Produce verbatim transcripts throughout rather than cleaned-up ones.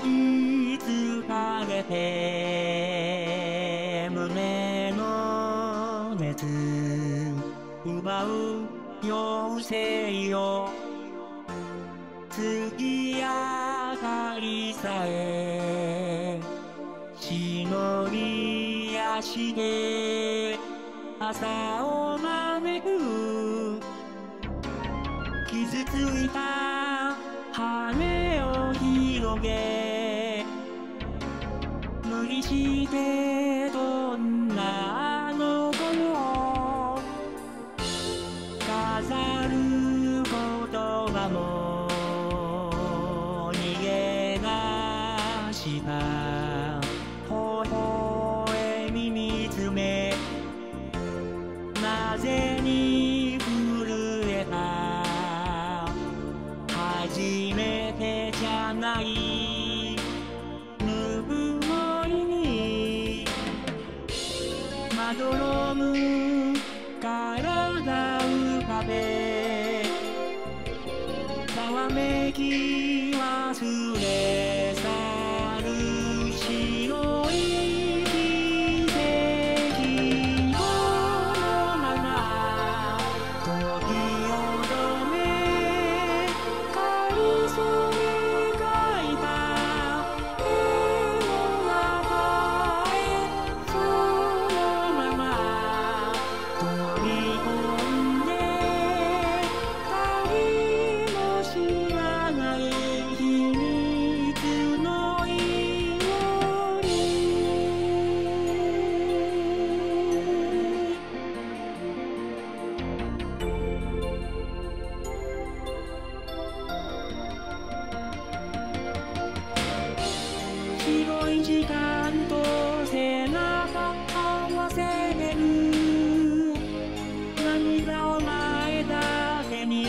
いつかげて胸の熱奪う妖精よ、月明かりさえ忍び足で朝を招く。傷ついた羽を広げ無理して飛んだあの頃を飾る言葉も逃げ出した微笑み見つめ、なぜに震えた初めてじゃないぬくもりにまどろむ体浮かべざわめき忘れ去る白い奇跡、このまま時を止めかりそめ描いた絵の中へそのまま飛び込んで誰も知らない秘密の祈り。広い時間と背中合わせてる涙を前だけに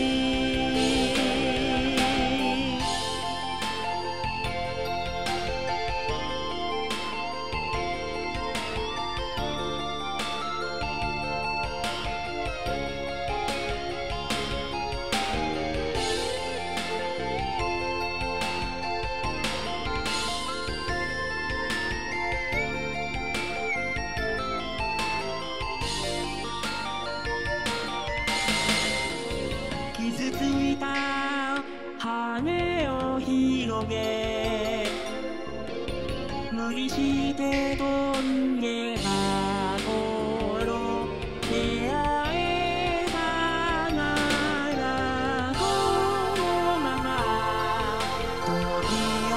傷ついた羽を広げ無理して飛んでた頃出会えたならこのまま時